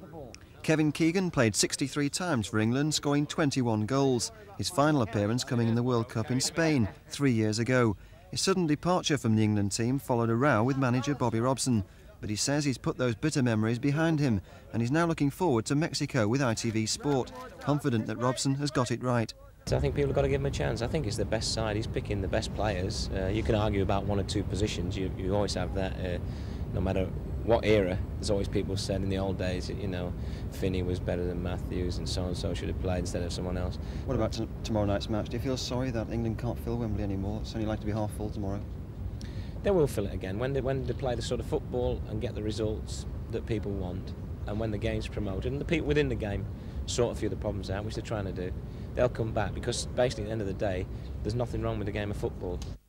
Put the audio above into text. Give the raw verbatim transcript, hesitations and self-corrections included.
Kevin Keegan played sixty-three times for England, scoring twenty-one goals. His final appearance coming in the World Cup in Spain three years ago. His sudden departure from the England team followed a row with manager Bobby Robson, but he says he's put those bitter memories behind him and he's now looking forward to Mexico with I T V Sport, confident that Robson has got it right. I think people have got to give him a chance. I think it's the best side. He's picking the best players. Uh, you can argue about one or two positions. You, you always have that, uh, no matter what era. There's always people said in the old days, you know, Finney was better than Matthews and so and so should have played instead of someone else. What about t tomorrow night's match? Do you feel sorry that England can't fill Wembley anymore? It's only like to be half full tomorrow. They will fill it again when they when they play the sort of football and get the results that people want, and when the game's promoted and the people within the game sort a few of the problems out, which they're trying to do. They'll come back because basically at the end of the day, there's nothing wrong with the game of football.